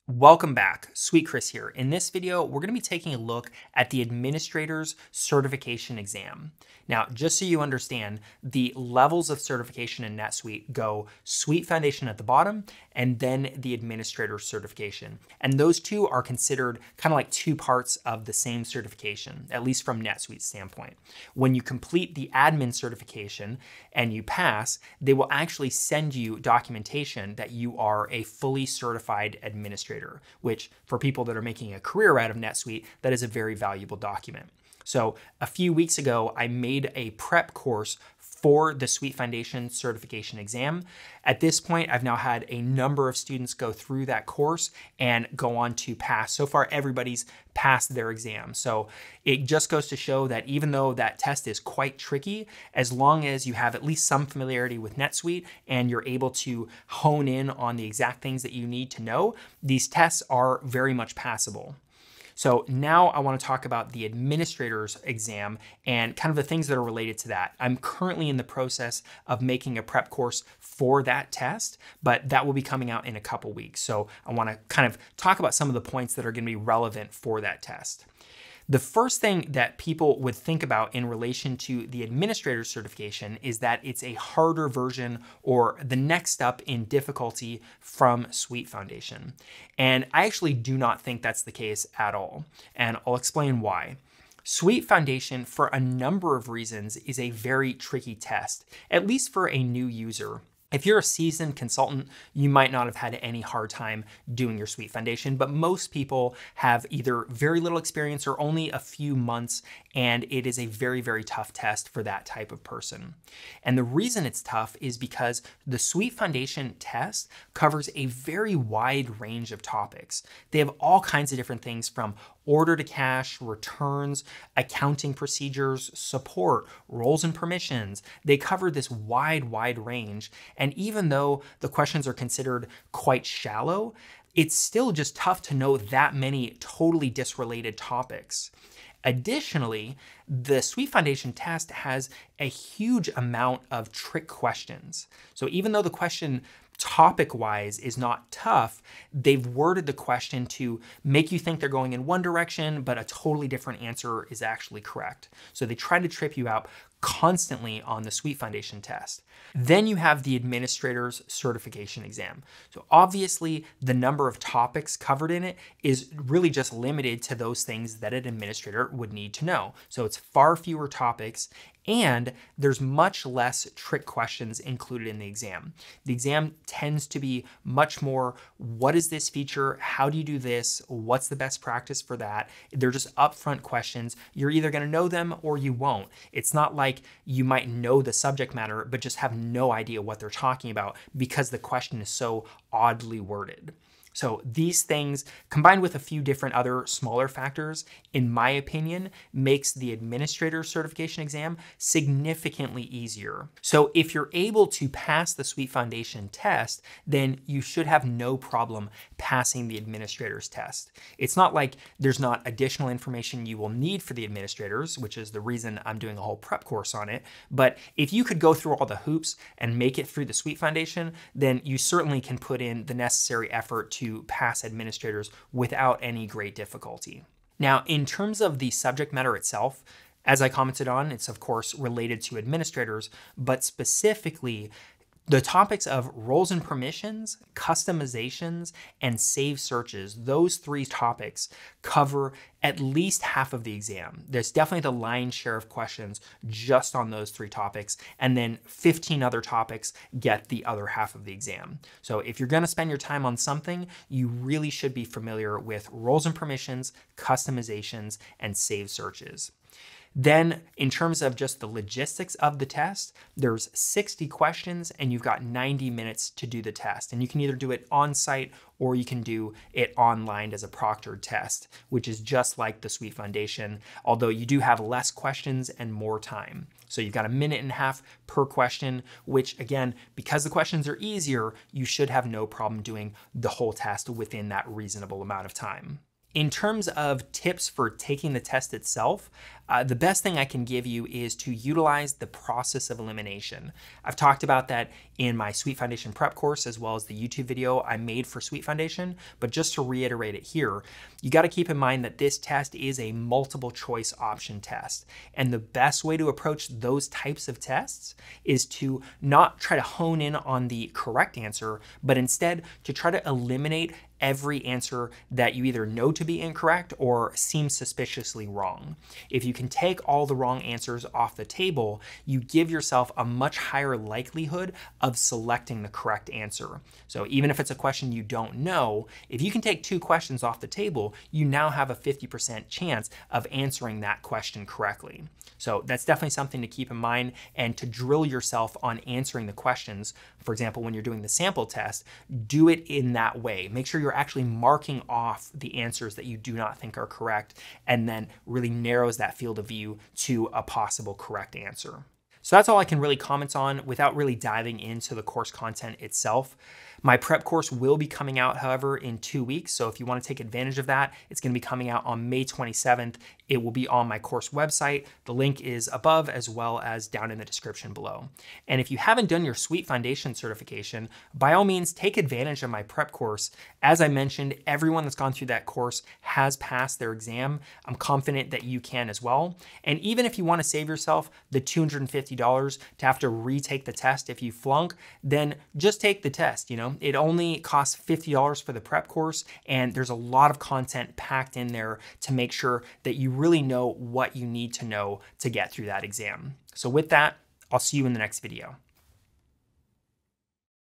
Welcome back, Sweet Chris here. In this video, we're going to be taking a look at the Administrator's Certification exam. Now, just so you understand, the levels of certification in NetSuite go SuiteFdn at the bottom and then the Administrator Certification. And those two are considered kind of like two parts of the same certification, at least from NetSuite's standpoint. When you complete the admin certification and you pass, they will actually send you documentation that you are a fully certified administrator, which for people that are making a career out of NetSuite, that is a very valuable document. So a few weeks ago, I made a prep course for the SuiteFdn certification exam. At this point, I've now had a number of students go through that course and go on to pass. So far, everybody's passed their exam. So it just goes to show that even though that test is quite tricky, as long as you have at least some familiarity with NetSuite and you're able to hone in on the exact things that you need to know, these tests are very much passable. So now I want to talk about the administrator's exam and kind of the things that are related to that. I'm currently in the process of making a prep course for that test, but that will be coming out in a couple weeks. So I want to kind of talk about some of the points that are going to be relevant for that test. The first thing that people would think about in relation to the administrator certification is that it's a harder version or the next up in difficulty from SuiteFdn. And I actually do not think that's the case at all. And I'll explain why. SuiteFdn, for a number of reasons, is a very tricky test, at least for a new user. If you're a seasoned consultant, you might not have had any hard time doing your SuiteFdn, but most people have either very little experience or only a few months, and it is a very, very tough test for that type of person. And the reason it's tough is because the SuiteFdn test covers a very wide range of topics. They have all kinds of different things from order to cash, returns, accounting procedures, support, roles and permissions. They cover this wide range. And even though the questions are considered quite shallow, it's still just tough to know that many totally disrelated topics. Additionally, the SuiteFdn test has a huge amount of trick questions. So even though the question topic-wise is not tough, they've worded the question to make you think they're going in one direction, but a totally different answer is actually correct. So they try to trip you out constantly on the SuiteFdn test. Then you have the administrator's certification exam. So obviously the number of topics covered in it is really just limited to those things that an administrator would need to know. So it's far fewer topics and there's much less trick questions included in the exam. The exam tends to be much more, what is this feature? How do you do this? What's the best practice for that? They're just upfront questions. You're either gonna know them or you won't. It's not like you might know the subject matter, but just have no idea what they're talking about because the question is so oddly worded. So these things, combined with a few different other smaller factors, in my opinion, makes the administrator certification exam significantly easier. So if you're able to pass the SuiteFdn test, then you should have no problem passing the administrator's test. It's not like there's not additional information you will need for the administrators, which is the reason I'm doing a whole prep course on it. But if you could go through all the hoops and make it through the SuiteFdn, then you certainly can put in the necessary effort to pass administrators without any great difficulty. Now, in terms of the subject matter itself, as I commented on, it's of course related to administrators, but specifically the topics of roles and permissions, customizations, and save searches, those three topics cover at least half of the exam. There's definitely the lion's share of questions just on those three topics, and then 15 other topics get the other half of the exam. So if you're gonna spend your time on something, you really should be familiar with roles and permissions, customizations, and save searches. Then in terms of just the logistics of the test, there's 60 questions and you've got 90 minutes to do the test. And you can either do it on site or you can do it online as a proctored test, which is just like the SuiteFdn, although you do have less questions and more time. So you've got a minute and a half per question, which again, because the questions are easier, you should have no problem doing the whole test within that reasonable amount of time. In terms of tips for taking the test itself, the best thing I can give you is to utilize the process of elimination. I've talked about that in my SuiteFdn prep course, as well as the YouTube video I made for SuiteFdn, but just to reiterate it here, you got to keep in mind that this test is a multiple choice option test. And the best way to approach those types of tests is to not try to hone in on the correct answer, but instead to try to eliminate every answer that you either know to be incorrect or seems suspiciously wrong. If you can take all the wrong answers off the table, you give yourself a much higher likelihood of selecting the correct answer. So even if it's a question you don't know, if you can take 2 questions off the table, you now have a 50% chance of answering that question correctly. So that's definitely something to keep in mind, and to drill yourself on answering the questions. For example, when you're doing the sample test, do it in that way. Make sure you're actually marking off the answers that you do not think are correct, and then really narrows that field of view to a possible correct answer. So that's all I can really comment on without really diving into the course content itself. My prep course will be coming out, however, in 2 weeks. So if you want to take advantage of that, it's going to be coming out on May 27th. It will be on my course website. The link is above as well as down in the description below. And if you haven't done your SuiteFdn certification, by all means, take advantage of my prep course. As I mentioned, everyone that's gone through that course has passed their exam. I'm confident that you can as well. And even if you want to save yourself the $250 to have to retake the test if you flunk, then just take the test. It only costs $50 for the prep course, and there's a lot of content packed in there to make sure that you really know what you need to know to get through that exam. So with that, I'll see you in the next video.